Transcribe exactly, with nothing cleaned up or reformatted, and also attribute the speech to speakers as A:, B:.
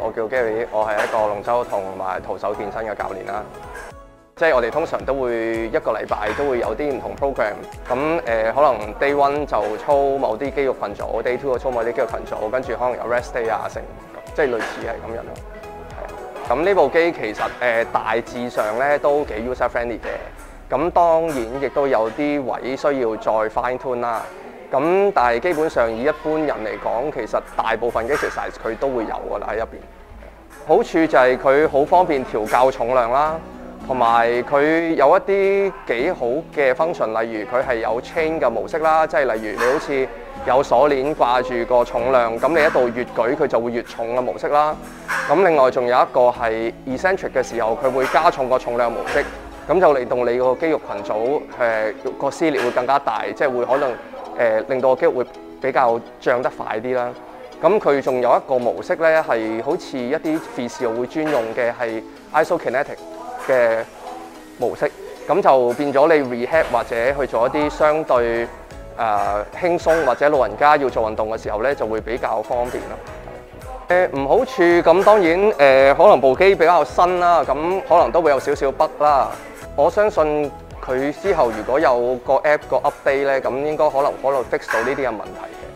A: 我叫 Gary， 我係一個龍舟同埋徒手健身嘅教練啦。即係我哋通常都會一個禮拜都會有啲唔同 program， 咁誒、呃、可能 day one 就操某啲肌肉群組 ，day two 就操某啲肌肉群組，跟住可能有 rest day 啊，成即係類似係咁樣咯。係。咁呢部機其實誒、呃、大致上咧都幾 user friendly 嘅，咁當然亦都有啲位需要再 fine tune 啦。咁但係基本上以一般人嚟講，其實大部分嘅 exercise 佢都會有㗎啦喺入邊。好處就係佢好方便調校重量啦。同埋佢有一啲幾好嘅 function， 例如佢係有 chain 嘅模式啦，即係例如你好似有鎖鏈掛住個重量，咁你一度越舉佢就會越重嘅模式啦。咁另外仲有一個係 eccentric 嘅時候，佢會加重個重量模式，咁就令到你個肌肉群組誒個撕裂會更加大，即係會可能誒、呃、令到個肌肉會比較脹得快啲啦。咁佢仲有一個模式咧，係好似一啲 physio 會專用嘅係 isokinetic嘅模式，咁就變咗你 rehab 或者去做一啲相對誒、呃、輕鬆或者老人家要做運動嘅時候咧，就會比較方便咯。誒唔好處咁當然誒、呃，可能部機比較新啦，咁可能都會有少少 bug 啦。我相信佢之後如果有個 app 個 update 咧，咁應該可能可能 fix 到呢啲嘅問題嘅。